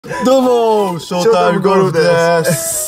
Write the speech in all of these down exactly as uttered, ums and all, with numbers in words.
どうもー、ショータイムゴルフです。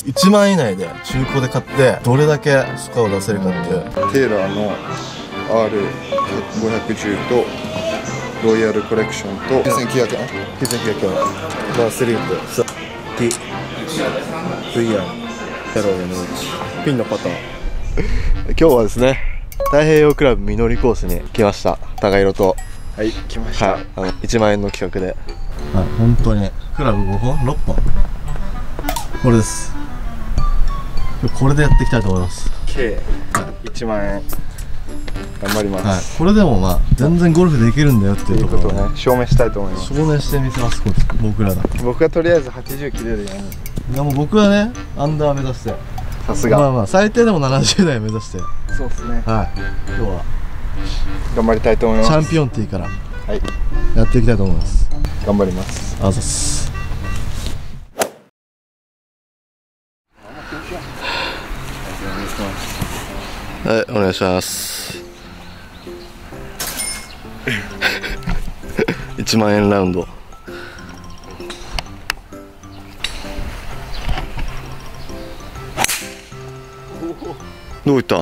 いちまんえん以内で中古で買ってどれだけスコアを出せるかっていう。 テーラーの アールごひゃくじゅう とロイヤルコレクションときゅうせんきゅうひゃくえんきゅうせんきゅうひゃくえんバースリープさ T ブイアンキャローのうちピンのパターン今日はですね、太平洋クラブみのりコースに来ました。高色とはい、来ました、はい、 あのいちまんえんの企画で、 はい、本当にクラブごほんろっぽんこれです。これでやっていきたいと思います。 計いちまんえん頑張ります、 はい、これでもまあ全然ゴルフできるんだよっていうところをね証明したいと思います。 証明してみせます。僕らが僕がとりあえずはちじゅう切れるように。 いやもう僕はねアンダー目指して、 さすがまあまあ最低でもななじゅうだい目指して、 そうですね、 はい、今日は頑張りたいと思います。 チャンピオンティーからはいやっていきたいと思います。 頑張ります。 あざっす。はい、お願いします。いちまんえんラウンド。どういった？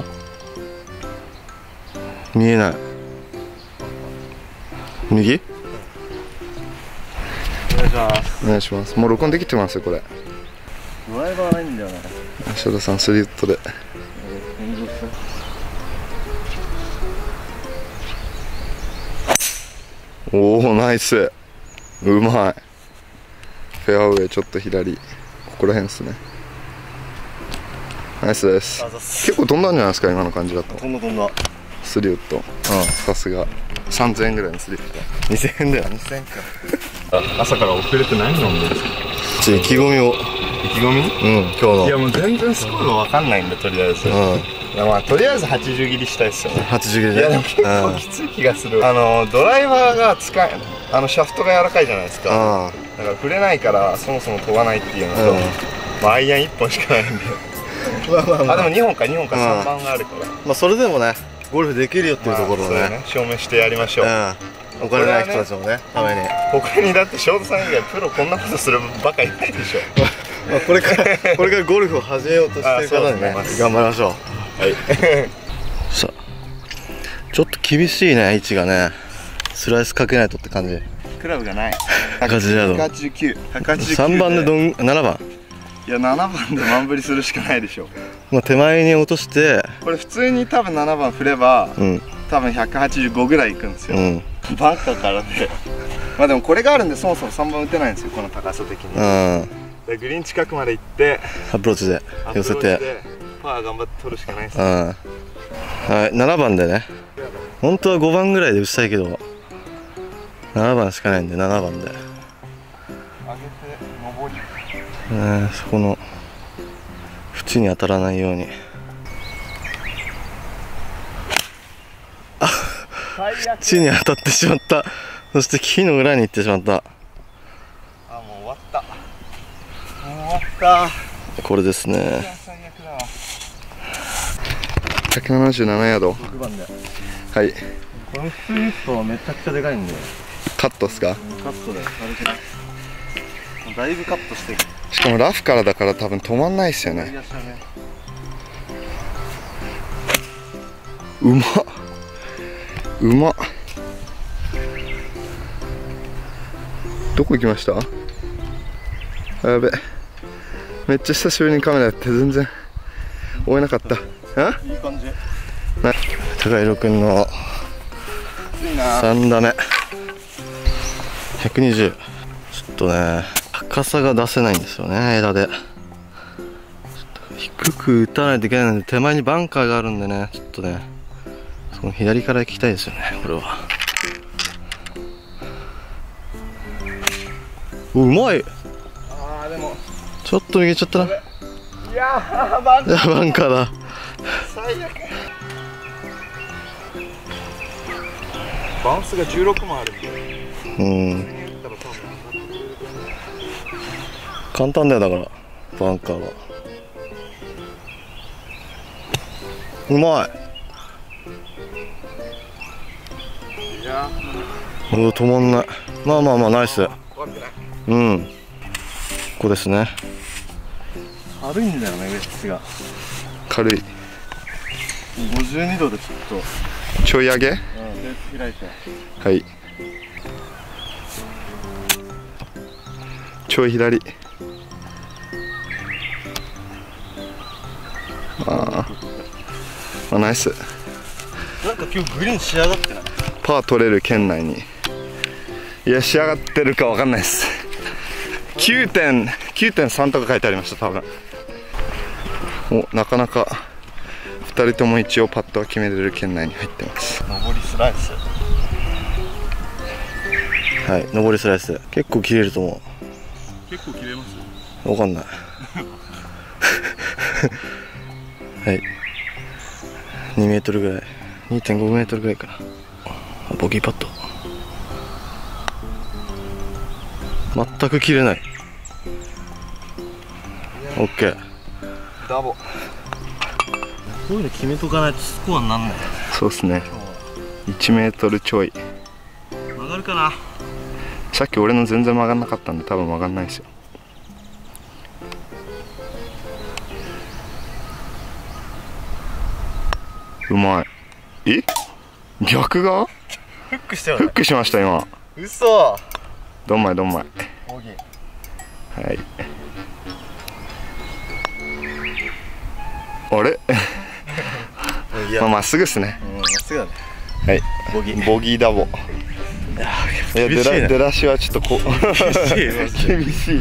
見えない。右？ お願いします。お願いします。もう録音できてますよこれ。 ドライバーないんだよね。 翔太さんスリットで。おおナイス。うまい。フェアウェイちょっと左。ここら辺ですね。ナイスです。結構飛んだんじゃないですか今の感じだと。 飛んだ飛んだ。 スリウッド。うん。さすが。さんぜんえんぐらいのスリット。にせんえんだよ。にせんえんか。 朝から遅れて何飲んでるんですか？ ちょっと意気込みを。 意気込み？ うん、今日の。 いやもう全然スコアが分かんないんでとりあえず。うん。いやまあとりあえずはちじゅう切りしたいっすよね。 はちじゅう切りね。 いやでも結構きつい気がする。あのドライバーが使え、あのシャフトが柔らかいじゃないですか。だから触れないからそもそも飛ばないっていうのと、まあアイアンいっぽんしかないんで。まあまあまあ。あでもにほんかにほんかさんばんがあるから。 まあそれでもね、ゴルフできるよっていうところをね、 証明してやりましょう。 お金ない人たちもね、ために。 他にだって翔太さん以外プロこんなことするバカいないでしょ。 まあこれからこれからゴルフを始めようとしてる方にね、頑張りましょう。はい。さあ、ちょっと厳しいね位置がね、スライスかけないとって感じ。 クラブがない。 ひゃくはちじゅうヤード。 ひゃくはちじゅうきゅう。ひゃくはちじゅうきゅう。 さんばんでどんななばん。 いやななばんで満振りするしかないでしょ。 まあ手前に落として、 これ普通に多分ななばん振れば、うん、多分ひゃくはちじゅうごぐらいいくんですよ。うん、バンカーからで。まあでもこれがあるんでそもそもさんばん打てないんですよこの高さ的に。うん。でグリーン近くまで行ってアプローチで寄せてパー頑張って取るしかないですね。 うん。はい、ななばんでね。本当はごばんぐらいで打ちたいけど、ななばんしかないんでななばんで。上げて上り。ね、そこの縁に当たらないように。あ、縁に当たってしまった。そして木の裏に行ってしまった。 あ、もう終わった。もう終わった。 これですね。 ひゃくななじゅうななヤード。 ろくばんで。 はい。 このスリットはめちゃくちゃでかいんで。 カットっすか？ カットで軽くね。だいぶカットしてる。 しかもラフからだから多分止まんないっすよね。うまっ。うまっ。どこ行きました？やべ。めっちゃ久しぶりにカメラやって全然追えなかった。あ？ いい感じ。 高弘くんのさん打目。ひゃくにじゅう。 ちょっとね、高さが出せないんですよね、枝で。ちょっと低く打たないといけないので、手前にバンカーがあるんでね、ちょっとね、その左から行きたいですよね、これは。うまい。 あーでもちょっと右行っちゃったな。いやーバンカー。 バンカーだ。 最悪。バウンスがじゅうろくもあるんで。うん。 簡単だよだからバンカーは。うまい。いやー、止まんない。まあまあまあナイス。うん。 こですね。 軽いんだよね、ウエッジが。 軽い。 ごじゅうにどでちょっとちょい上げ。 うん、ベース開いて。 はい。ちょい左。ああ、ナイス。 なんか今日グリーン仕上がってない？ パー取れる圏内に。いや、仕上がってるかわかんないです。きゅうてんさんとか書いてありました、多分。お、なかなかふたりとも一応パットは決めれる圏内に入ってます。 上りスライス。 はい、上りスライス結構切れると思う。結構切れます？ わかんないはい、にメートルぐらい、にてんごメートルぐらいかな。ボギーパット全く切れない。オッケー。 ダボ。こういうの決めとかないとスコアになんないよね。 そうですね。いちメートルちょい。 曲がるかな。 さっき俺の全然曲がんなかったんで多分曲がんないですよ。うまい。え、逆がフックしたよね。 フックしました今。 嘘。 どんまいどんまい。 ボギー。 はい。あれまあまっすぐっすね。 うん、まっすぐだね。 はい。 ボギー。 ボギーダボ。いや、出だ出だしはちょっとこう厳しい厳し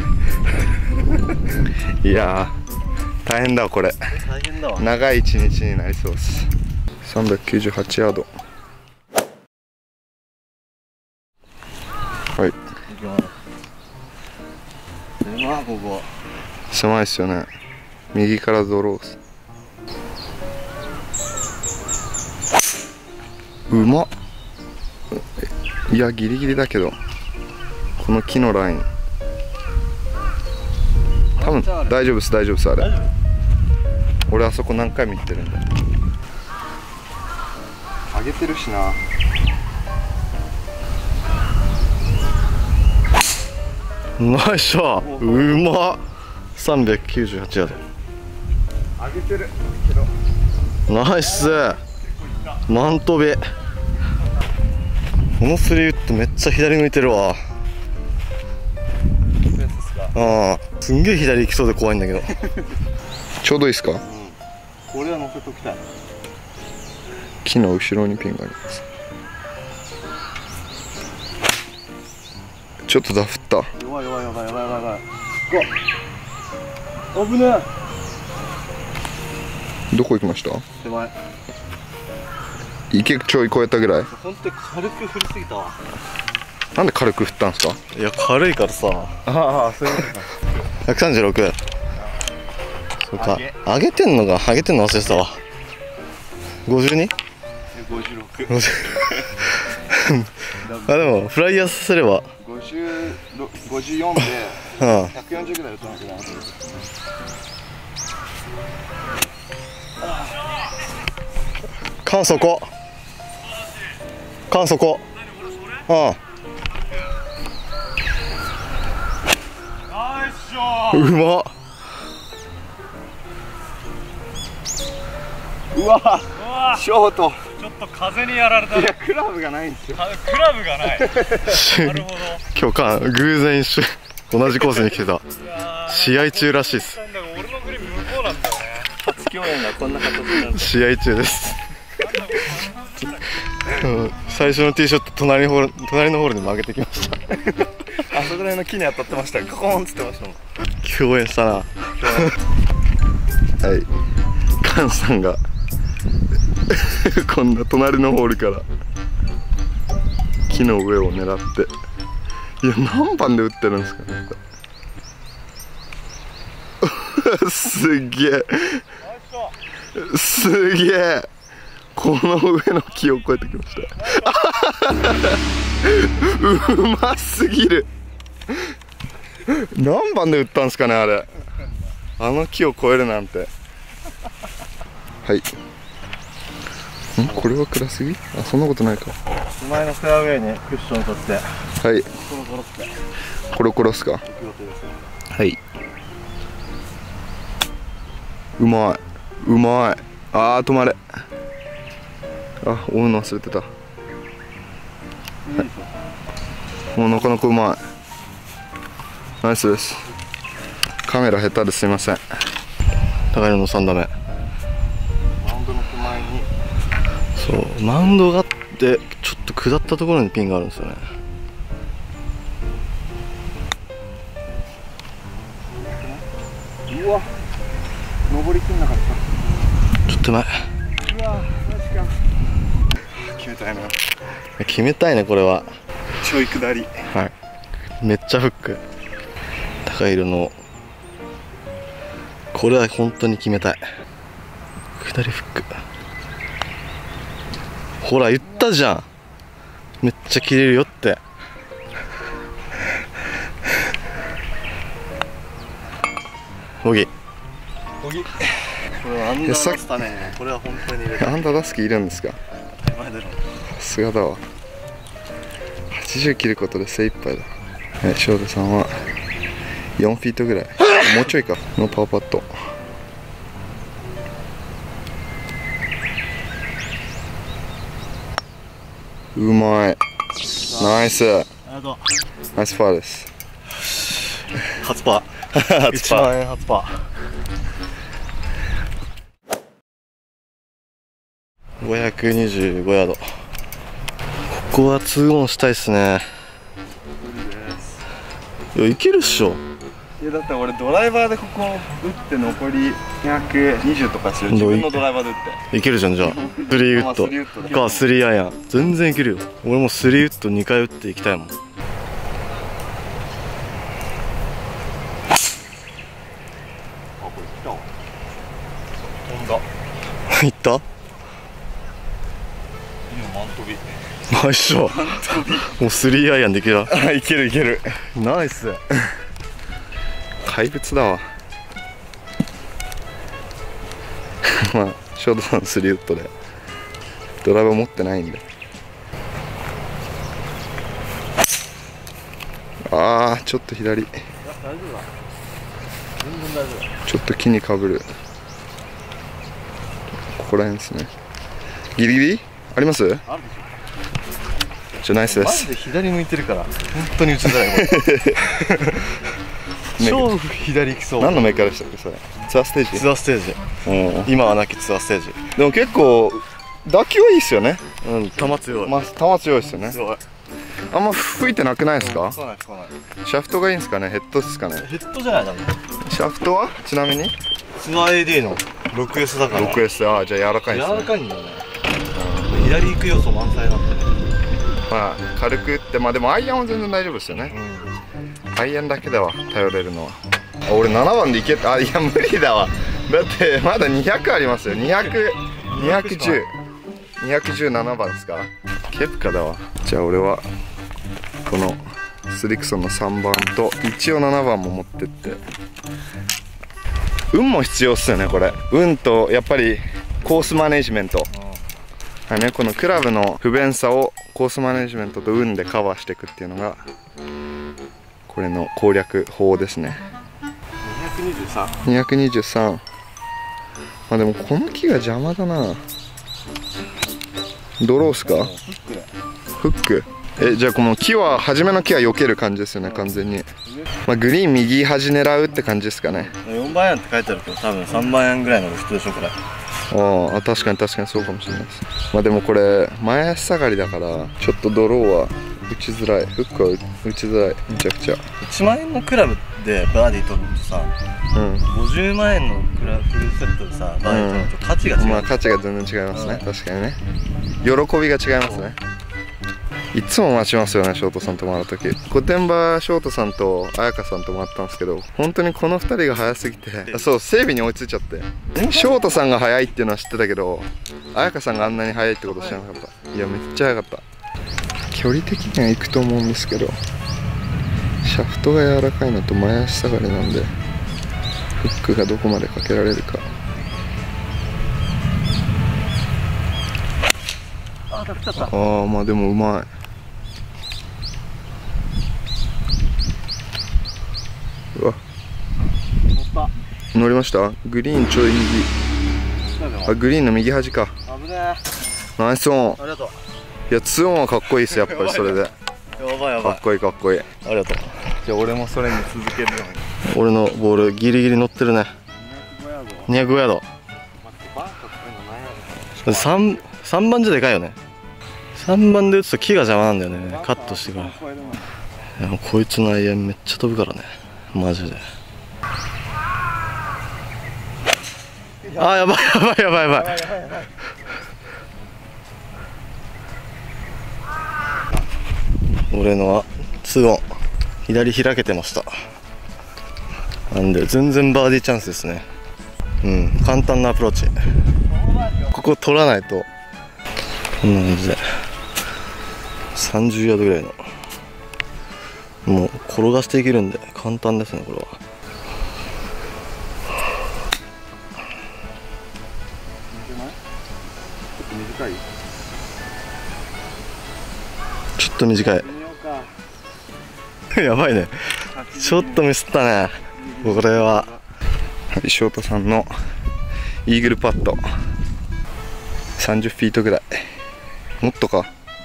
い。いやー大変だわこれ。 大変だわ。 長い一日になりそうです。さんびゃくきゅうじゅうはちヤード。はい。 狭いここ。 狭いっすよね。右からドロース。うまっ。いやギリギリだけどこの木のライン多分大丈夫です大丈夫です。あれ俺あそこ何回も行ってるんで。上げてるしな。ナイスショット。うまっ。さんびゃくきゅうじゅうはちヤード。 上げてるけどナイスマントビ。このスリーウッドめっちゃ左向いてるわ。ああ、すんげえ左行きそうで怖いんだけどちょうどいいですか？うん、 これは乗せときたい。 木の後ろにピンがあります。ちょっとダフった。 弱い弱い弱い弱い弱い弱い。おっ危ねえ。どこ行きました？ 手前。 池ちょい超えたぐらい。 本当に軽く振りすぎたわ。 なんで軽く振ったんですか？ いや軽いからさ。ああそういうことか。 ひゃくさんじゅうろく。そうか。上げてんのが上げてんの忘れてたわ。ごじゅうに？ ごじゅうろく。 あでもフライヤーさせれば。 ごじゅうろく、ごじゅうよんでひゃくよんじゅうぐらい打たなきゃなと思って。 缶そこ。缶そこ。ああ。うまっ。 うわショート。 ちょっと風にやられた。 いやクラブがないんですよ。 クラブがない。なるほど。 今日か偶然一緒同じコースに来てた。試合中らしいです。 俺のグリーン向こうなんだよね。 初共演がこんな形になる。 試合中です。最初のティーショット隣のホール隣のホールに曲げてきました。 あそこら辺の木に当たってました。コーンっつってましたもん。 共演したな。はい。カンさんがこんな隣のホールから木の上を狙って、いや何番で打ってるんですかね。すげえすげえ。この上の木を越えてきました。うますぎる。何番で打ったんですかねあれ。あの木を越えるなんて。はい。んこれは暗すぎ？あ、そんなことないか。 手前のフェアウェイにクッションを取って、 はい。 コロコロってコロコロっすか。 行く予定ですよ。 はい、うまいうまい。あー止まれ。あ、追うの忘れてた。はい、もうなかなかうまい。ナイスです。カメラ下手ですいません。 高いのさん打目。 マウンドの手前にそうマウンドがあってちょっと下ったところにピンがあるんですよね。 うわ登りきんなかった。 ちょっと手前。 うわマジか。決めたいな。 決めたいねこれは。 ちょい下り。 はい、めっちゃフック。高い色のこれは本当に決めたい。下りフック。ほら言ったじゃん、めっちゃ切れるよって。ボギー。 ボギー。 これはアンダー出したね。これは本当に入れた。 アンダー出す気いるんですか。 手前だろ。 さすがだわ。はちじゅう切ることで精一杯だ。はい、翔太さんはよんフィートぐらい、もうちょいかのパーパット。うまい、ナイス、 ありがとう。 ナイスパーです。 初パー。いちまん円初パー。ごひゃくにじゅうごヤード。ここはツーオンしたいっすね。いやいけるっしょ。 いやだって俺ドライバーでここ打って残りひゃくにじゅうとかする。自分のドライバーで打っていけるじゃん。じゃあスリーウッドかスリーアイアン全然いけるよ。俺もスリーウッドにかい打っていきたいもん。 あ、これ来たわ。飛んだ。 いった？ 今マン飛び。 ナイスショー。もうスリーアイアンできる。 あ、いけるいける。 ナイス。 怪物だわ。まあ翔太さんスリーウッドでドライバー持ってないんで。ああちょっと左、ちょっと木にかぶる。ここら辺ですね。ギリギリあります？ あるでしょ。 じゃあナイスでマす。 ジで左向いてるから本当に打ちづらい。超左行きそう。 何のメーカーでしたっけそれ。ツアーステージ。 ツアーステージ。今はなきツアーステージ。 でも結構打球はいいっすよね。 うん、球強い。 まあ球強いっすよね。 強い。 あんま吹いてなくないですか。 そうないそうない。 シャフトがいいんですかね、ヘッドですかね。 ヘッドじゃないだろ。 シャフトはちなみにツアー エーディー の ろくエス だから。 ろくエス、ああじゃあ柔らかいですね。 柔らかいんだよね。左行く要素満載なんでね。 まあ軽く打って、まあでもアイアンは全然大丈夫ですよね。アイアンだけでは頼れるのは。あ、俺ななばんでいけた。あ、いや無理だわ。だってまだにひゃくありますよ。にひゃく、にひゃくじゅう、にひゃくじゅうななばんですか。ケプカだわ。じゃあ俺はこのスリクソンのさんばんと一応ななばんも持ってって。運も必要っすよねこれ。運とやっぱりコースマネジメント。はいね、このクラブの不便さをコースマネジメントと運でカバーしていくっていうのがこれの攻略法ですね。 にひゃくにじゅうさん。 にひゃくにじゅうさん。まあでもこの木が邪魔だな。ドロースか。フック。え、じゃあこの木は初めの木は避ける感じですよね完全に。まあグリーン右端狙うって感じですかね。 よんばんアイアンって書いてあるけど多分さんばんアイアンぐらいの人でしょこれ。 ああ確かに確かにそうかもしれないです。まあでもこれ前足下がりだからちょっとドローは打ちづらい。フックは打ちづらいめちゃくちゃ。 いちまん円のクラブでバーディー取るとさ、 うん、 ごじゅうまん円のクラブフルセットでさバーディー取ると価値が違う、 まあ価値が全然違いますね、うん、確かにね。喜びが違いますね。いつも待ちますよね翔太さんと回るとき。御殿場翔太さんと彩香さんと回ったんですけど本当にこのふたりが早すぎて、そう整備に追いついちゃって。翔太さんが早いっていうのは知ってたけど彩香さんがあんなに早いってこと知らなかった。いやめっちゃ早かった。距離的には行くと思うんですけどシャフトが柔らかいのと前足下がりなんでフックがどこまでかけられるか。 ああ、来ちゃった。 ああまあでもうまい。うわ乗りました。グリーンちょい右。あ、グリーンの右端か。 危ねえ。 ナイスオン。 ありがとう。 いや、ツーオンはかっこいいっす、やっぱりそれで。 やばいやばい。 かっこいいかっこいい。 ありがとう。 じゃあ俺もそれに続けるように。 俺のボールギリギリ乗ってるね。にひゃくごヤード。さん、さんばんじゃでかいよね。さんばんで打つと木が邪魔なんだよね。カットしてから。いや、もうこいつのアイアンめっちゃ飛ぶからね。マジで。あー、やばいやばいやばいやばい。俺のはツーオン。左開けてました。なんで全然バーディーチャンスですね。うん、簡単なアプローチ。ここ取らないとこんな感じでさんじゅうヤードぐらいの、もう転がしていけるんで簡単ですね、これは。 短い。 ちょっと短い。やばいね。ちょっとミスったね。これは。 はい、翔太さんのイーグルパット。さんじゅっフィートぐらい。もっとか。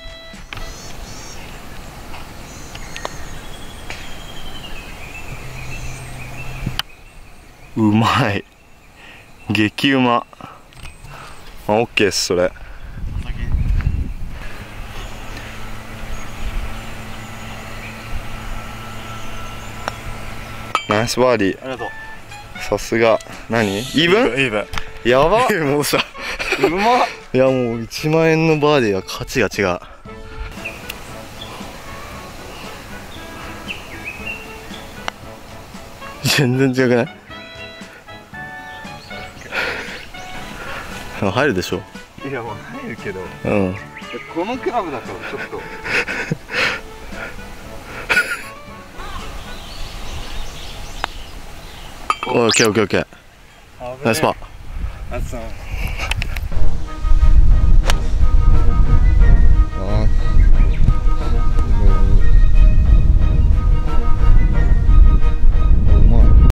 うまい。激うま。あ、オッケーです、それ。ナイスバーディー。 ありがとう。 さすが。何？イーブン？ イーブン。 やばっ。 もうさ、 うまっ。 いやもういちまんえんのバーディーは価値が違う。全然違くない？入るでしょ。 いやもう入るけど、 うん。 このクラブだとちょっとオッケーオッケーオッケー。ナイスパー。 あっさん